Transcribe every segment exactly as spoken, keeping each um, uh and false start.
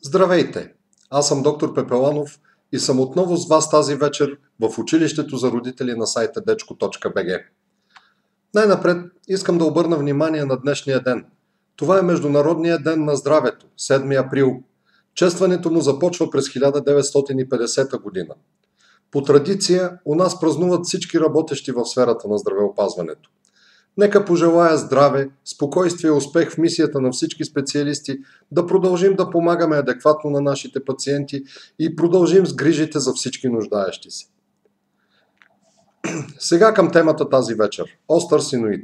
Здравейте! Аз съм доктор Пепеланов и съм отново с вас тази вечер в училището за родители на сайта дечко точка би джи. Най-напред искам да обърна внимание на днешния ден. Това е Международният ден на здравето, седми април. Честването му започва през хиляда деветстотин и петдесета година. По традиция у нас празнуват всички работещи в сферата на здравеопазването. Нека пожелая здраве, спокойствие и успех в мисията на всички специалисти да продължим да помагаме адекватно на нашите пациенти и продължим с грижите за всички нуждаещи се. Сега към темата тази вечер – остър синоид.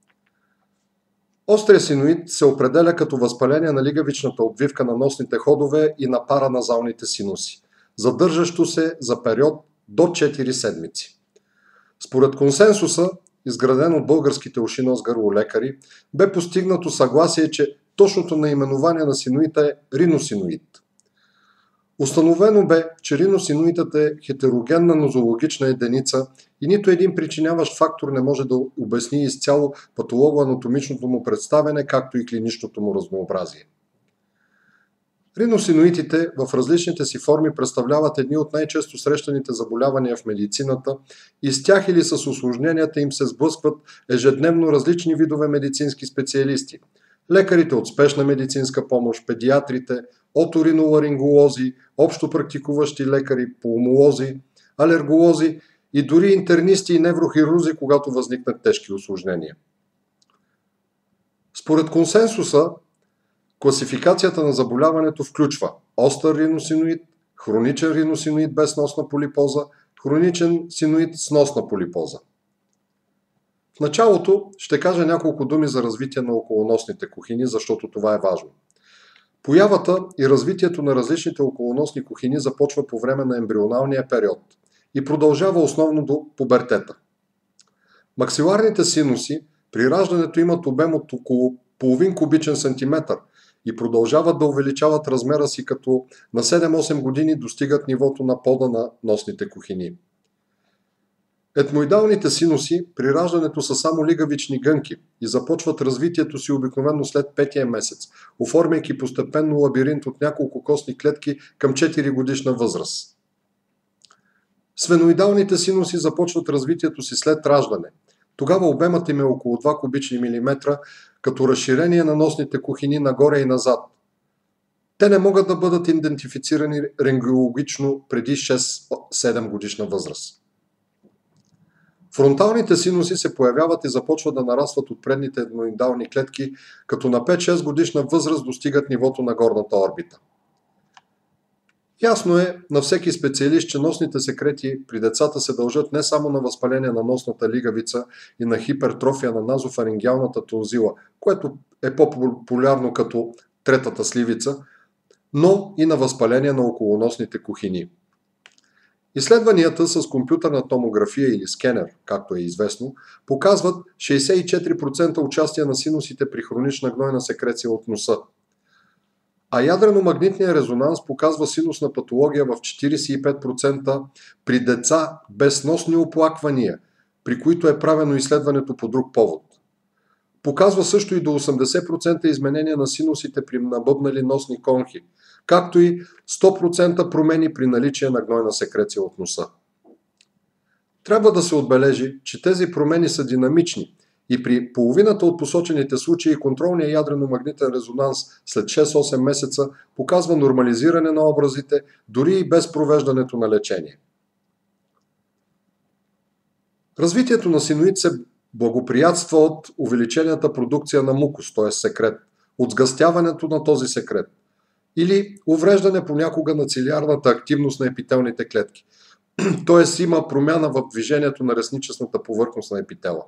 Острия синоид се определя като възпаление на лигавичната обвивка на носните ходове и на параназалните синуси, задържащо се за период до четири седмици. Според консенсуса, изграден от българските уши, нос, гърло лекари, бе постигнато съгласие, че точното наименование на синоита е риносиноид. Установено бе, че риносиноидът е хетерогенна нозологична единица и нито един причиняващ фактор не може да обясни изцяло патологоанатомичното му представяне, както и клиничното му разнообразие. Риносиноидите в различните си форми представляват едни от най-често срещаните заболявания в медицината и с тях или с усложненията им се сблъскват ежедневно различни видове медицински специалисти. Лекарите от спешна медицинска помощ, педиатрите, оториноларинголози, общо практикуващи лекари, пулмолози, алерголози и дори интернисти и неврохирузи, когато възникнат тежки усложнения. Според консенсуса, класификацията на заболяването включва остър риносиноид, хроничен риносиноид без носна полипоза, хроничен синоид с носна полипоза. В началото ще кажа няколко думи за развитие на околоносните кухини, защото това е важно. Появата и развитието на различните околоносни кухини започва по време на ембрионалния период и продължава основно до пубертета. Максиларните синуси при раждането имат обем от около половин кубичен сантиметър и продължават да увеличават размера си, като на седем-осем години достигат нивото на пода на носните кухини. Етмоидалните синуси при раждането са само лигавични гънки и започват развитието си обикновено след петия месец, оформяйки постепенно лабиринт от няколко костни клетки към четири годишна възраст. Сфеноидалните синуси започват развитието си след раждане. Тогава обемът им е около два кубични милиметра, като разширение на носните кухини нагоре и назад. Те не могат да бъдат идентифицирани рентгенологично преди шест-седем годишна възраст. Фронталните синуси се появяват и започват да нарастват от предните етмоидални клетки, като на пет-шест годишна възраст достигат нивото на горната орбита. Ясно е на всеки специалист, че носните секрети при децата се дължат не само на възпаление на носната лигавица и на хипертрофия на назофарингеалната тонзила, което е по-популярно като третата сливица, но и на възпаление на околоносните кухини. Изследванията с компютърна томография или скенер, както е известно, показват шейсет и четири процента участие на синусите при хронична гнойна секреция от носа. А ядрено-магнитният резонанс показва синусна патология в четиридесет и пет процента при деца без носни оплаквания, при които е правено изследването по друг повод. Показва също и до осемдесет процента изменения на синусите при набъбнали носни конхи, както и сто процента промени при наличие на гнойна секреция от носа. Трябва да се отбележи, че тези промени са динамични и при половината от посочените случаи контролният ядрено-магнитен резонанс след шест-осем месеца показва нормализиране на образите, дори и без провеждането на лечение. Развитието на синоид се благоприятства от увеличената продукция на мукус, т.е. секрет, от сгъстяването на този секрет или увреждане понякога на цилиарната активност на епителните клетки, т.е. има промяна в движението на ресничестната повърхност на епитела.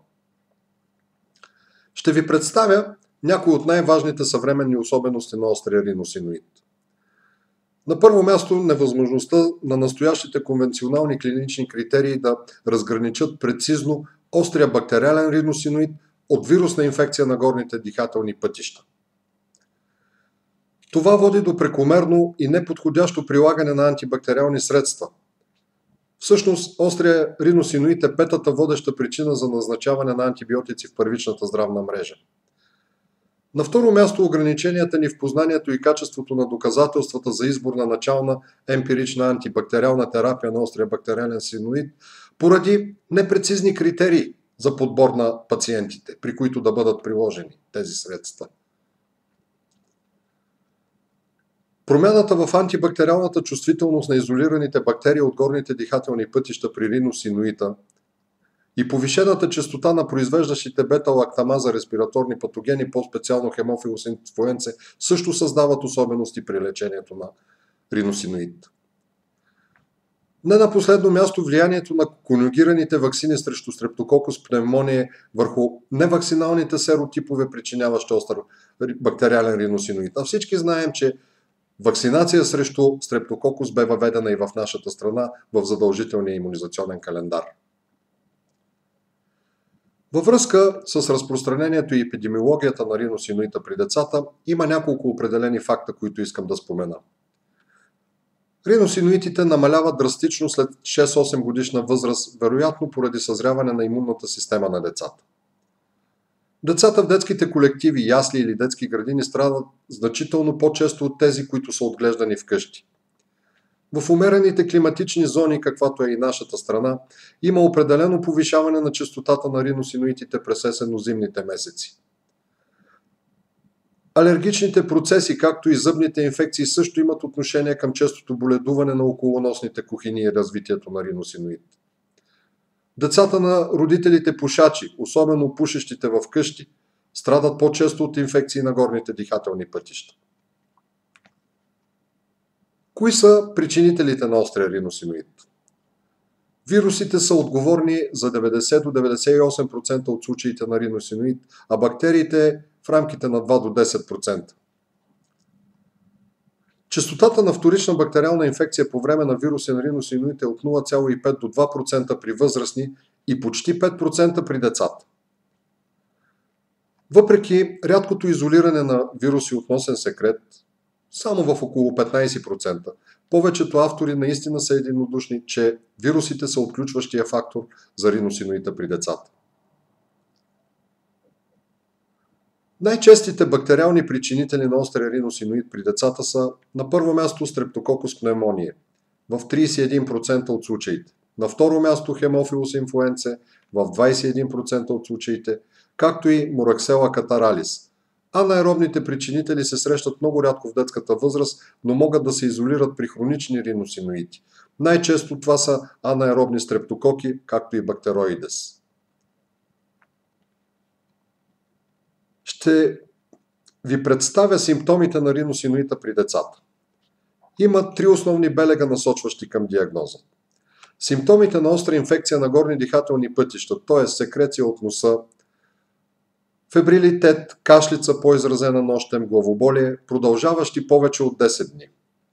Ще ви представя някои от най-важните съвременни особености на острия риносиноид. На първо място, невъзможността на настоящите конвенционални клинични критерии да разграничат прецизно острия бактериален риносиноид от вирусна инфекция на горните дихателни пътища. Това води до прекомерно и неподходящо прилагане на антибактериални средства. Всъщност, острия риносиноид е петата водеща причина за назначаване на антибиотици в първичната здравна мрежа. На второ място, ограниченията ни в познанието и качеството на доказателствата за избор на начална емпирична антибактериална терапия на острия бактериален синоид поради непрецизни критерии за подбор на пациентите, при които да бъдат приложени тези средства. Промяната в антибактериалната чувствителност на изолираните бактерии от горните дихателни пътища при риносиноита и повишената честота на произвеждащите бета-лактамаза респираторни патогени, по-специално хемофилус инфлуенце, също създават особености при лечението на риносиноид. Не на последно място, влиянието на конюгираните ваксини срещу стрептококус пневмония върху невакциналните серотипове, причиняващи остър бактериален риносиноид. А всички знаем, че вакцинация срещу стрептококус бе въведена и в нашата страна в задължителния имунизационен календар. Във връзка с разпространението и епидемиологията на риносиноита при децата има няколко определени факта, които искам да спомена. Риносиноитите намаляват драстично след шест-осем годишна възраст, вероятно поради съзряване на имунната система на децата. Децата в детските колективи, ясли или детски градини страдат значително по-често от тези, които са отглеждани вкъщи. В умерените климатични зони, каквато е и нашата страна, има определено повишаване на честотата на риносиноитите през есенно-зимните месеци. Алергичните процеси, както и зъбните инфекции, също имат отношение към честото боледуване на околоносните кухини и развитието на риносиноид. Децата на родителите пушачи, особено пушещите в къщи, страдат по-често от инфекции на горните дихателни пътища. Кои са причинителите на острия риносиноид? Вирусите са отговорни за деветдесет до деветдесет и осем процента от случаите на риносиноид, а бактериите в рамките на два до десет процента. Честотата на вторична бактериална инфекция по време на вирусен риносиноид е от нула цяло и пет до два процента при възрастни и почти пет процента при децата. Въпреки рядкото изолиране на вируси от носен секрет, само в около петнадесет процента, повечето автори наистина са единодушни, че вирусите са отключващия фактор за риносиноита при децата. Най-честите бактериални причинители на острия риносиноид при децата са на първо място стрептококус пневмония в тридесет и един процента от случаите, на второ място хемофилус инфлуенце в двадесет и един процента от случаите, както и мораксела катаралис. Анаеробните причинители се срещат много рядко в детската възраст, но могат да се изолират при хронични риносиноити. Най-често това са анаеробни стрептококи, както и бактероидес. Ще ви представя симптомите на риносиноита при децата. Има три основни белега, насочващи към диагноза. Симптомите на остра инфекция на горни дихателни пътища, т.е. секреция от носа, фебрилитет, кашлица, по-изразена нощем, главоболие, продължаващи повече от десет дни.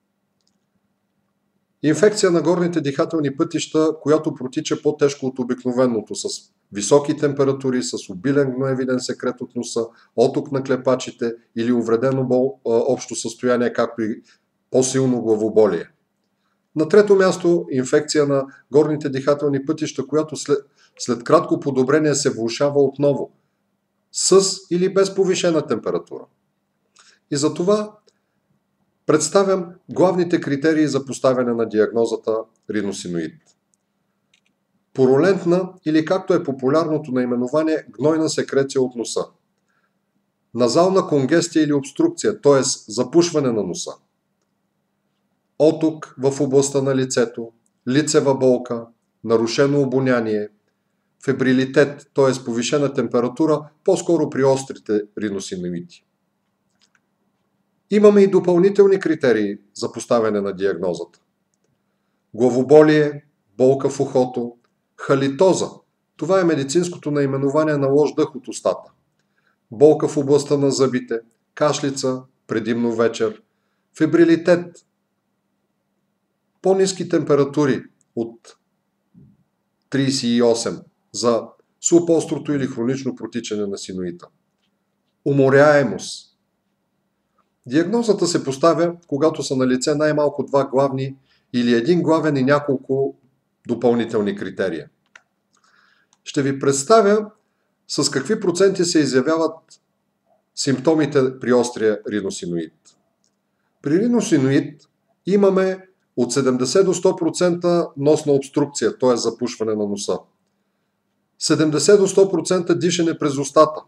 Инфекция на горните дихателни пътища, която протича по-тежко от обикновеното, с високи температури, с обилен гноевиден секрет от носа, оток на клепачите или увредено бол, общо състояние, както и по-силно главоболие. На трето място, инфекция на горните дихателни пътища, която след, след кратко подобрение се влошава отново, с или без повишена температура. И за това представям главните критерии за поставяне на диагнозата риносиноид. Пурулентна или, както е популярното наименование, гнойна секреция от носа. Назална конгестия или обструкция, т.е. запушване на носа. Оток в областта на лицето, лицева болка, нарушено обоняние, фебрилитет, т.е. повишена температура, по-скоро при острите риносиноиди. Имаме и допълнителни критерии за поставяне на диагнозата. Главоболие, болка в ухото, халитоза. Това е медицинското наименование на лош дъх от устата. Болка в областта на зъбите, кашлица, предимно вечер, фебрилитет, по-ниски температури от тридесет и осем за субострото или хронично протичане на синоита. Уморяемост. Диагнозата се поставя, когато са налице най-малко два главни или един главен и няколко допълнителни критерия. Ще ви представя с какви проценти се изявяват Симптомите при острия риносиноид. При риносиноид имаме от седемдесет до сто процента носна обструкция, т.е. запушване на носа. седемдесет до сто процента дишане през устата.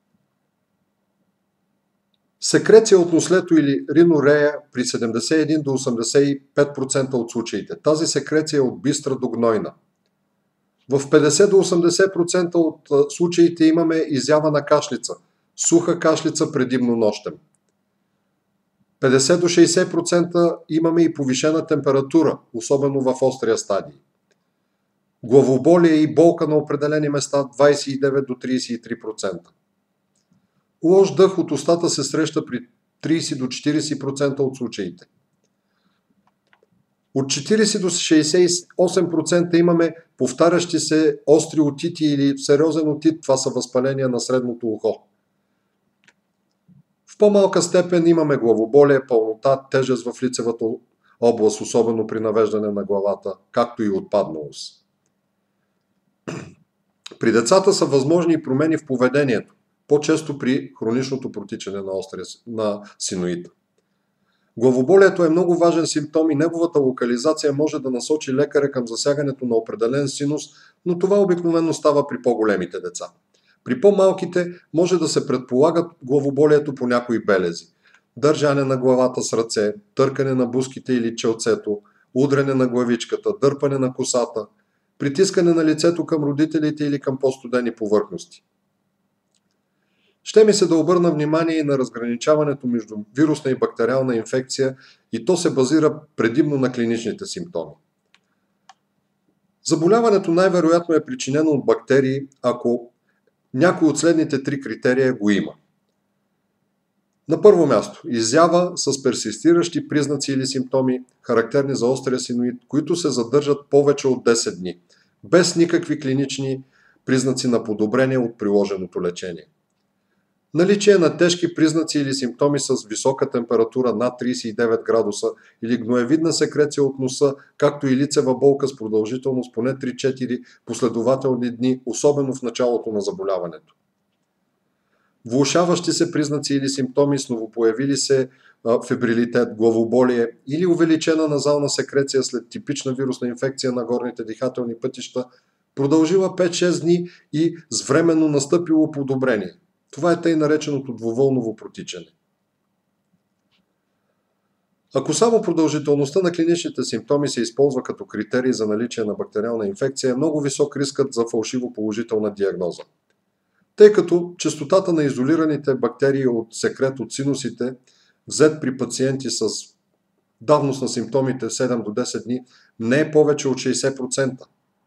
Секреция от нослето или ринорея при седемдесет и един до осемдесет и пет процента от случаите. Тази секреция е от бистра до гнойна. В петдесет до осемдесет процента от случаите имаме изява на кашлица, суха кашлица предимно нощем. петдесет до шейсет процента имаме и повишена температура, особено в острия стадий. Главоболие и болка на определени места двадесет и девет до тридесет и три процента. Лош дъх от устата се среща при тридесет до четиридесет процента от случаите. От четиридесет до шейсет и осем процента имаме повтарящи се остри отити или сериозен отит, това са възпаления на средното ухо. В по-малка степен имаме главоболие, пълнота, тежест в лицевата област, особено при навеждане на главата, както и отпадналост. При децата са възможни и промени в поведението, по-често при хроничното протичане на, острия, на синоида. Главоболието е много важен симптом и неговата локализация може да насочи лекаря към засягането на определен синус, но това обикновено става при по-големите деца. При по-малките може да се предполагат главоболието по някои белези. Държане на главата с ръце, търкане на бузките или челцето, удрене на главичката, дърпане на косата, притискане на лицето към родителите или към по-студени повърхности. Ще ми се да обърна внимание и на разграничаването между вирусна и бактериална инфекция и то се базира предимно на клиничните симптоми. Заболяването най-вероятно е причинено от бактерии, ако някой от следните три критерия го има. На първо място, изява с персистиращи признаци или симптоми, характерни за острия синоид, които се задържат повече от десет дни, без никакви клинични признаци на подобрение от приложеното лечение. Наличие на тежки признаци или симптоми с висока температура над тридесет и девет градуса или гноевидна секреция от носа, както и лицева болка с продължителност поне три-четири последователни дни, особено в началото на заболяването. Влошаващи се признаци или симптоми с новопоявили се фебрилитет, главоболие или увеличена назална секреция след типична вирусна инфекция на горните дихателни пътища, продължила пет-шест дни и с временно настъпило подобрение. Това е тъй нареченото двувълново протичане. Ако само продължителността на клиничните симптоми се използва като критерий за наличие на бактериална инфекция, е много висок рискът за фалшиво положителна диагноза. Тъй като честотата на изолираните бактерии от секрет от синусите, взет при пациенти с давност на симптомите седем до десет дни, не е повече от шейсет процента.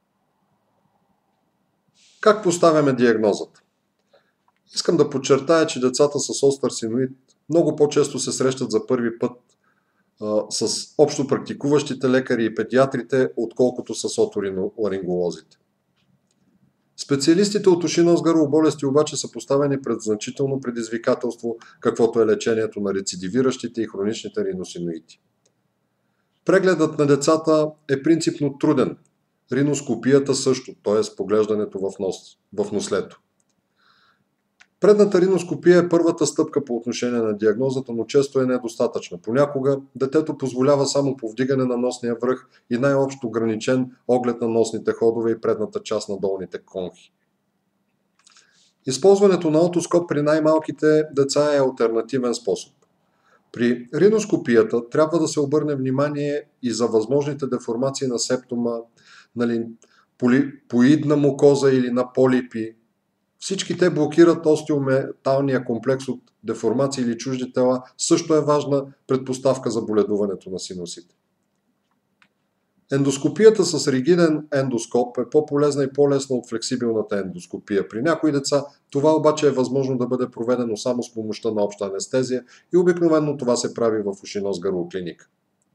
Как поставяме диагнозата? Искам да подчертая, че децата с остър синоид много по-често се срещат за първи път а, с общо практикуващите лекари и педиатрите, отколкото с оториноларинголозите. Специалистите от уши, нос, гърло болести обаче са поставени пред значително предизвикателство, каквото е лечението на рецидивиращите и хроничните риносиноити. Прегледът на децата е принципно труден. Риноскопията също, т.е. поглеждането в, нос, в нослето. Предната риноскопия е първата стъпка по отношение на диагнозата, но често е недостатъчна. Понякога детето позволява само повдигане на носния връх и най-общо ограничен оглед на носните ходове и предната част на долните конхи. Използването на отоскоп при най-малките деца е алтернативен способ. При риноскопията трябва да се обърне внимание и за възможните деформации на септума, нали, полипоидна мукоза или на полипи. Всички те блокират остеометалния комплекс от деформации или чужди тела, също е важна предпоставка за боледуването на синусите. Ендоскопията с ригиден ендоскоп е по-полезна и по-лесна от флексибилната ендоскопия. При някои деца това обаче е възможно да бъде проведено само с помощта на обща анестезия и обикновено това се прави в уши, нос, гърло клиника.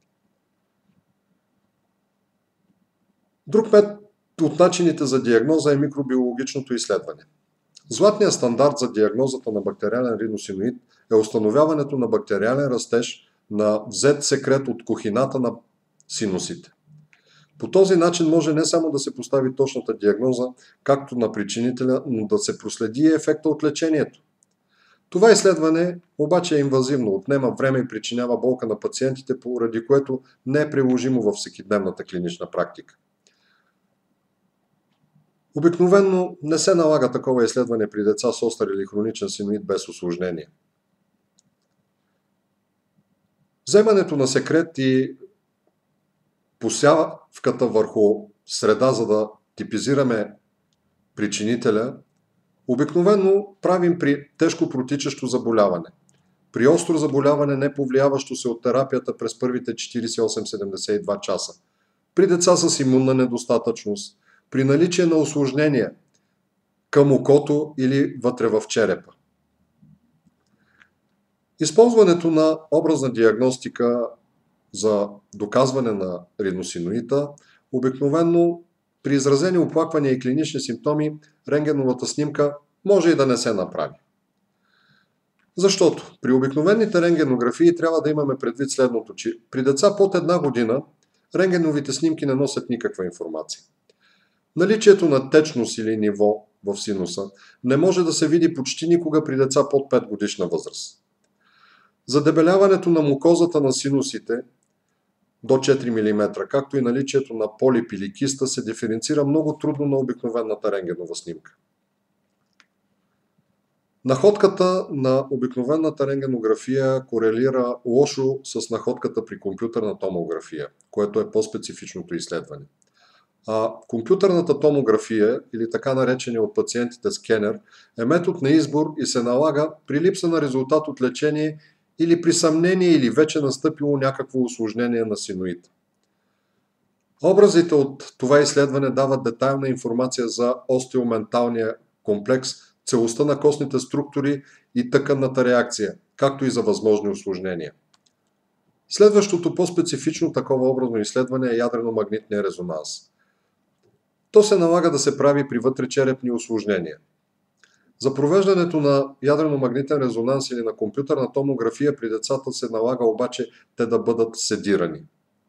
Друг метод от начините за диагноза е микробиологичното изследване. Златният стандарт за диагнозата на бактериален риносиноид е установяването на бактериален растеж на взет секрет от кухината на синусите. По този начин може не само да се постави точната диагноза, както на причинителя, но да се проследи и ефекта от лечението. Това изследване обаче е инвазивно, отнема време и причинява болка на пациентите, поради което не е приложимо във всекидневната клинична практика. Обикновено не се налага такова изследване при деца с остър или хроничен синоид без усложнение. Вземането на секрет и посявката върху среда, за да типизираме причинителя, обикновено правим при тежко протичащо заболяване. При остро заболяване, не повлияващо се от терапията през първите четиридесет и осем до седемдесет и два часа. При деца с имунна недостатъчност, при наличие на усложнения към окото или вътре в черепа. Използването на образна диагностика за доказване на риносиноита, обикновено при изразени оплаквания и клинични симптоми, рентгеновата снимка може и да не се направи. Защото при обикновените рентгенографии трябва да имаме предвид следното, че при деца под една година рентгеновите снимки не носят никаква информация. Наличието на течност или ниво в синуса не може да се види почти никога при деца под пет годишна възраст. Задебеляването на мукозата на синусите до четири милиметра, както и наличието на полип или киста, се диференцира много трудно на обикновената рентгенова снимка. Находката на обикновената рентгенография корелира лошо с находката при компютърна томография, което е по-специфичното изследване. А компютърната томография, или така наречения от пациентите скенер, е метод на избор и се налага при липса на резултат от лечение или при съмнение или вече настъпило някакво усложнение на синоид. Образите от това изследване дават детайлна информация за остеоменталния комплекс, целостта на костните структури и тъканната реакция, както и за възможни усложнения. Следващото по-специфично такова образно изследване е ядрено-магнитния резонанс. То се налага да се прави при вътречерепни усложнения. За провеждането на ядрено-магнитен резонанс или на компютърна томография при децата се налага обаче те да бъдат седирани.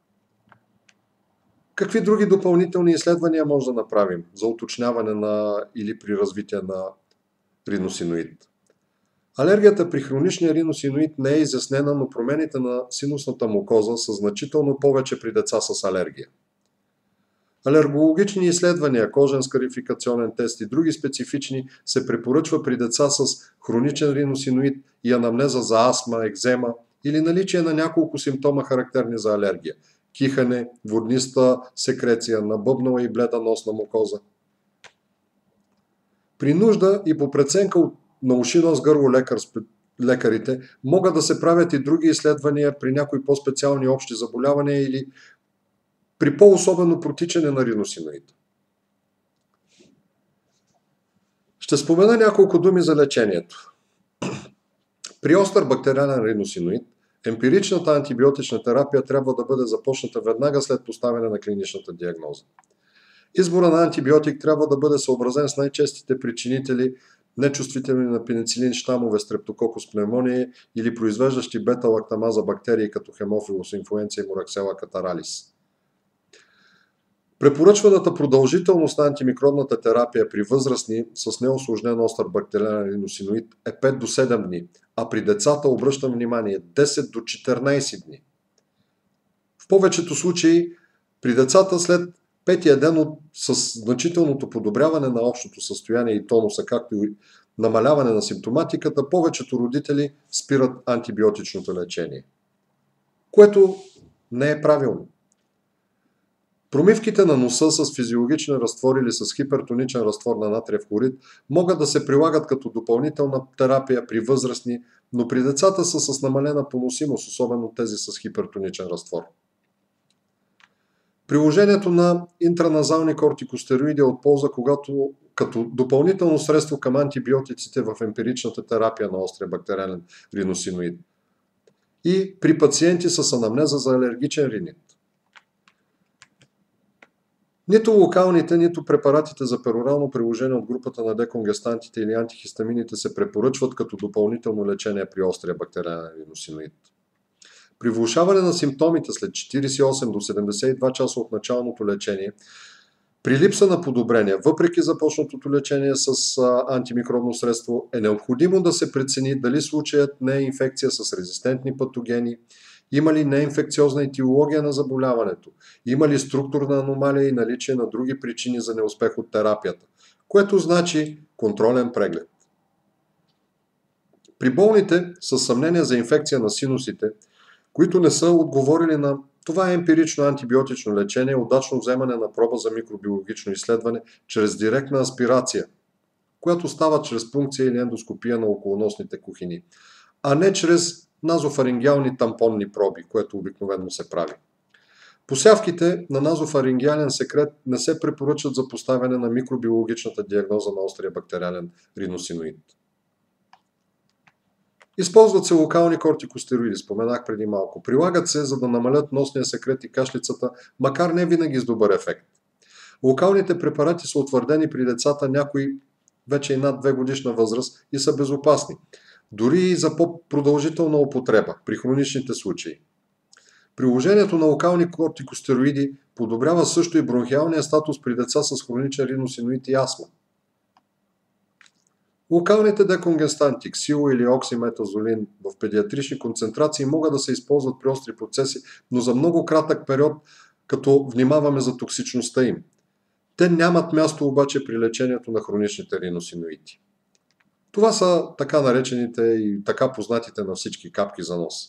Какви други допълнителни изследвания може да направим за уточняване на или при развитие на риносиноид? Алергията при хроничния риносиноид не е изяснена, но промените на синусната мукоза са значително повече при деца с алергия. Алергологични изследвания, кожен скарификационен тест и други специфични се препоръчва при деца с хроничен риносиноид и анамнеза за астма, екзема или наличие на няколко симптома, характерни за алергия – кихане, водниста секреция, набъбнала и бледа носна мукоза. При нужда и по преценка на уши, нос, гърло лекар, лекарите могат да се правят и други изследвания при някои по-специални общи заболявания или при по-особено протичане на риносиноид. Ще спомена няколко думи за лечението. При остър бактериален риносиноид емпиричната антибиотична терапия трябва да бъде започната веднага след поставяне на клиничната диагноза. Избора на антибиотик трябва да бъде съобразен с най-честите причинители, нечувствителни на пеницилин щамове Streptococcus pneumoniae или произвеждащи бета-лактамаза бактерии като Haemophilus influenzae и Moraxella catarrhalis. Препоръчваната продължителност на антимикробната терапия при възрастни с неусложнен остър бактериален риносиноид е пет до седем дни, а при децата, обръщам внимание, десет до четиринайсет дни. В повечето случаи при децата след петия ден от, с значителното подобряване на общото състояние и тонуса, както и намаляване на симптоматиката, повечето родители спират антибиотичното лечение, което не е правилно. Промивките на носа с физиологичен разтвор или с хипертоничен разтвор на натриев хлорид могат да се прилагат като допълнителна терапия при възрастни, но при децата са с намалена поносимост, особено тези с хипертоничен разтвор. Приложението на интраназални кортикостероиди е от полза, когато като допълнително средство към антибиотиците в емпиричната терапия на острия бактериален риносиноид и при пациенти с анамнеза за алергичен ринит. Нито локалните, нито препаратите за перорално приложение от групата на деконгестантите или антихистамините се препоръчват като допълнително лечение при острия бактериален риносиноид. При влошаване на симптомите след четирийсет и осем до седемдесет и два часа от началното лечение, При липса на подобрение, въпреки започнатото лечение с а, антимикробно средство, е необходимо да се прецени дали случаят не е инфекция с резистентни патогени, има ли неинфекциозна етиология на заболяването, има ли структурна аномалия и наличие на други причини за неуспех от терапията, което значи контролен преглед. При болните с съмнение за инфекция на синусите, които не са отговорили на това емпирично антибиотично лечение, удачно вземане на проба за микробиологично изследване чрез директна аспирация, която става чрез пункция или ендоскопия на околоносните кухини, а не чрез назофарингеални тампонни проби, което обикновено се прави. Посявките на назофарингеален секрет не се препоръчат за поставяне на микробиологичната диагноза на острия бактериален риносиноид. Използват се локални кортикостероиди, споменах преди малко. Прилагат се, за да намалят носния секрет и кашлицата, макар не винаги с добър ефект. Локалните препарати са утвърдени при децата, някои вече и над две годишна възраст, и са безопасни, дори и за по-продължителна употреба при хроничните случаи. Приложението на локални кортикостероиди подобрява също и бронхиалния статус при деца с хроничен риносиноид и астма. Локалните деконгестанти, ксило или оксиметазолин в педиатрични концентрации могат да се използват при остри процеси, но за много кратък период, като внимаваме за токсичността им. Те нямат място обаче при лечението на хроничните риносиноиди. Това са така наречените и така познатите на всички капки за нос.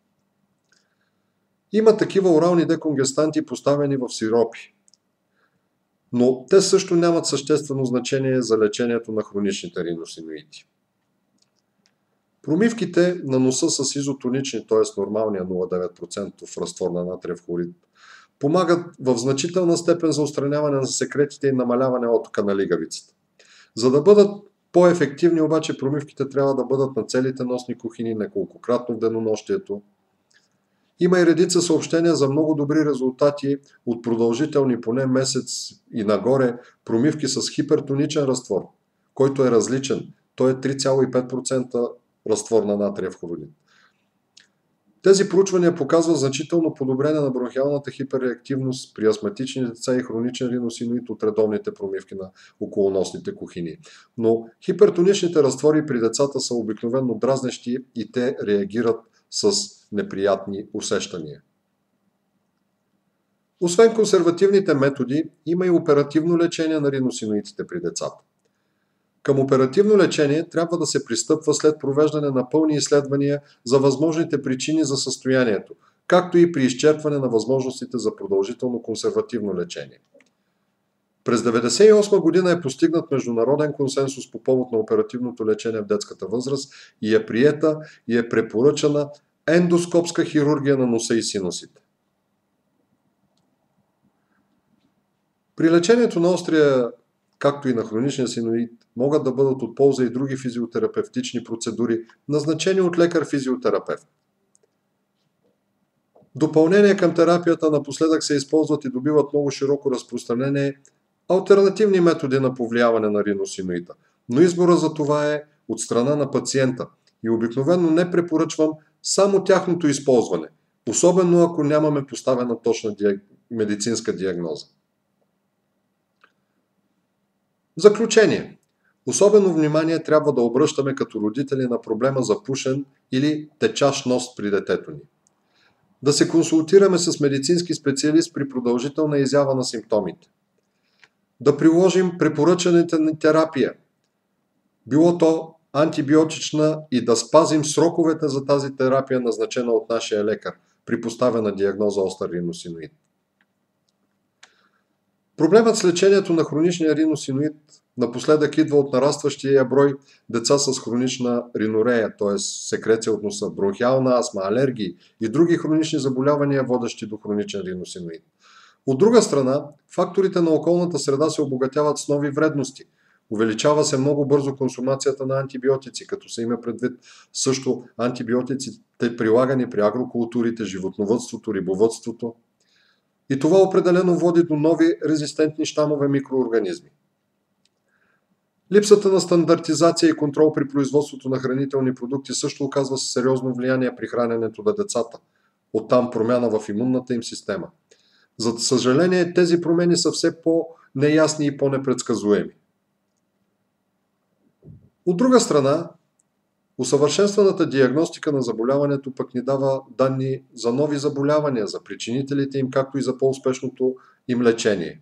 Има такива орални деконгестанти, поставени в сиропи, но те също нямат съществено значение за лечението на хроничните риносиноиди. Промивките на носа с изотонични, т.е. нормалния нула цяло и девет процента разтвор на натриев хлорид, помагат в значителна степен за отстраняване на секретите и намаляване оттока на лигавицата. За да бъдат по-ефективни обаче, промивките трябва да бъдат на целите носни кухини неколкократно в денонощието. Има и редица съобщения за много добри резултати от продължителни поне месец и нагоре промивки с хипертоничен разтвор, който е различен. Той е три цяло и пет процента разтвор на натриев хлорид. Тези проучвания показват значително подобрение на бронхиалната хиперреактивност при астматични деца и хроничен риносиноид от редовните промивки на околоносните кухини. Но хипертоничните разтвори при децата са обикновено дразнещи и те реагират с неприятни усещания. Освен консервативните методи, има и оперативно лечение на риносиноидите при децата. Към оперативно лечение трябва да се пристъпва след провеждане на пълни изследвания за възможните причини за състоянието, както и при изчерпване на възможностите за продължително консервативно лечение. През хиляда деветстотин деветдесет и осма година е постигнат международен консенсус по повод на оперативното лечение в детската възраст и е приета и е препоръчана ендоскопска хирургия на носа и синусите. При лечението на острия, както и на хроничния синоид, могат да бъдат от полза и други физиотерапевтични процедури, назначени от лекар-физиотерапевт. В допълнение към терапията напоследък се използват и добиват много широко разпространение алтернативни методи на повлияване на риносиноида, но избора за това е от страна на пациента и обикновено не препоръчвам само тяхното използване, особено ако нямаме поставена точна диаг... медицинска диагноза. В заключение, особено внимание трябва да обръщаме като родители на проблема за пушен или течащ нос при детето ни. Да се консултираме с медицински специалист при продължителна изява на симптомите. Да приложим препоръчаната ни терапия, било то антибиотична, и да спазим сроковете за тази терапия, назначена от нашия лекар при поставена диагноза остър риносиноид. Проблемът с лечението на хроничния риносиноид напоследък идва от нарастващия брой деца с хронична ринорея, т.е. секреция от носа, бронхиална астма, алергии и други хронични заболявания, водещи до хроничен риносиноид. От друга страна, факторите на околната среда се обогатяват с нови вредности. Увеличава се много бързо консумацията на антибиотици, като се има предвид също антибиотиците, прилагани при агрокултурите, животновъдството, рибовъдството. И това определено води до нови резистентни щамове микроорганизми. Липсата на стандартизация и контрол при производството на хранителни продукти също оказва сериозно влияние при храненето на децата. Оттам промяна в имунната им система. За съжаление, тези промени са все по- неясни и по-непредсказуеми. От друга страна, усъвършенстваната диагностика на заболяването пък ни дава данни за нови заболявания, за причинителите им, както и за по-успешното им лечение.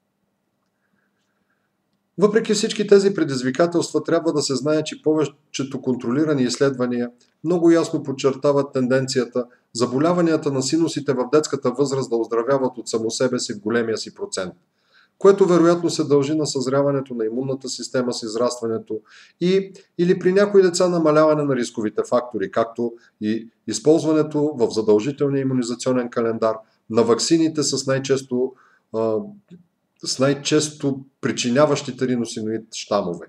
Въпреки всички тези предизвикателства, трябва да се знае, че повечето контролирани изследвания много ясно подчертават тенденцията заболяванията на синусите в детската възраст да оздравяват от само себе си в големия си процент, което вероятно се дължи на съзряването на имунната система с израстването и или при някои деца намаляване на рисковите фактори, както и използването в задължителния имунизационен календар на ваксините с най-често с най-често причиняващите риносиноид щамове.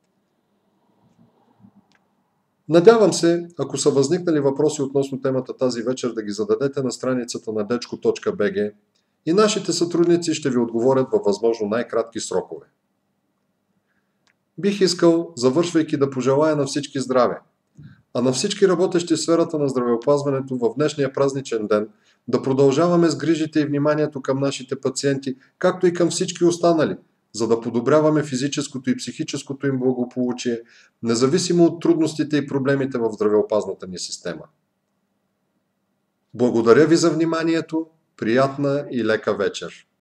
Надявам се, ако са възникнали въпроси относно темата тази вечер, да ги зададете на страницата на дечко точка би джи и нашите сътрудници ще ви отговорят във възможно най-кратки срокове. Бих искал, завършвайки, да пожелая на всички здраве, а на всички работещи в сферата на здравеопазването в днешния празничен ден да продължаваме с грижите и вниманието към нашите пациенти, както и към всички останали, за да подобряваме физическото и психическото им благополучие, независимо от трудностите и проблемите в здравеопазната ни система. Благодаря ви за вниманието, приятна и лека вечер!